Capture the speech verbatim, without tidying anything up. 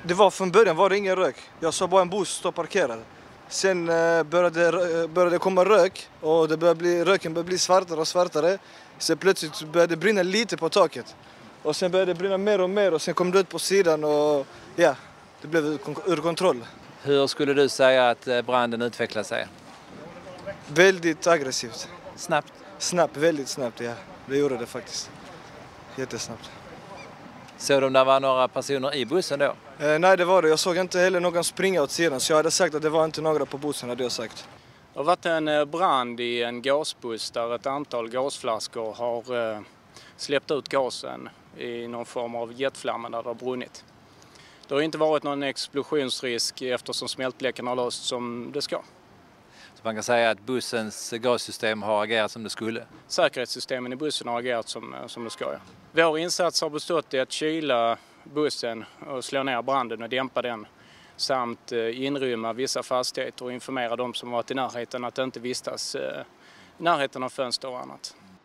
Det var från början var det ingen rök. Jag såg bara en buss stå parkerad. Sen eh, började började komma rök och det började bli, röken började bli svartare och svartare. Sen plötsligt började det brinna lite på taket. Och sen började det brinna mer och mer och sen kom det ut på sidan och ja, det blev ur kontroll. Hur skulle du säga att branden utvecklade sig? Väldigt aggressivt. Snabbt? Snabbt, väldigt snabbt, ja. Det gjorde det faktiskt. Jättesnabbt. Såg de där var några personer i bussen då? Eh, nej, det var det. Jag såg inte heller någon springa åt sidan så jag hade sagt att det var inte några på bussen, hade jag sagt. Det har varit en brand i en gasbuss där ett antal gasflaskor har eh, släppt ut gasen i någon form av jetflamma där det har brunnit. Det har inte varit någon explosionsrisk eftersom smältbläcken har löst som det ska. Så man kan säga att bussens gassystem har agerat som det skulle? Säkerhetssystemen i bussen har agerat som, som det ska, ja. Vår insats har bestått i att kyla bussen och slå ner branden och dämpa den. Samt inrymma vissa fastigheter och informera de som varit i närheten att inte vistas i närheten av fönster och annat.